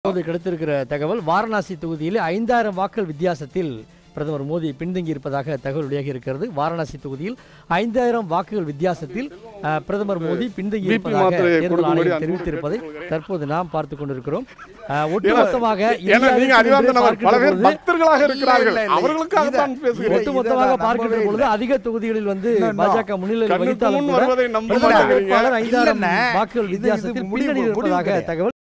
இப்போது கிடைத்திருக்கிற தகவல், வாரணாசி தொகுதியில் 5000 வாக்குகள் வித்தியாசத்தில் பிரதமர் மோடி பின்தங்கி இருப்பதாக தகவல் வெளியாகி இருக்கிறது. வாரணாசி தொகுதியில் 5000 வாக்குகள் வித்தியாசத்தில் பிரதமர் மோடி பின்தங்கி இருப்பதாக தேர்தல் ஆணையம் தெரிவித்திருப்பதை தற்போது நாம் பார்த்துக் கொண்டிருக்கிறோம். ஒட்டுமொத்தமாக பார்க்கின்ற பொழுது அதிக தொகுதிகளில் வந்து பாஜக முன்னிலையில் வகித்தாலும் 5000 வாக்குகள் வித்தியாசத்தில் பின்னணி இருப்பதாக தகவல்